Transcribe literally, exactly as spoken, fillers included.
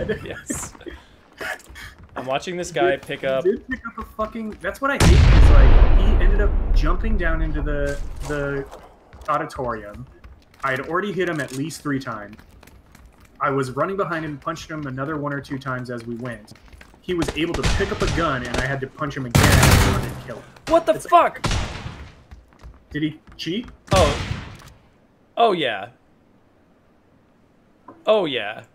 Yes. I'm watching this guy did, pick up. He did pick up a fucking. That's what I hate. Is like he ended up jumping down into the the auditorium. I had already hit him at least three times. I was running behind him, punched him another one or two times as we went. He was able to pick up a gun, and I had to punch him again and kill him. What the it's fuck? Like, did he cheat? Oh. Oh yeah. Oh yeah.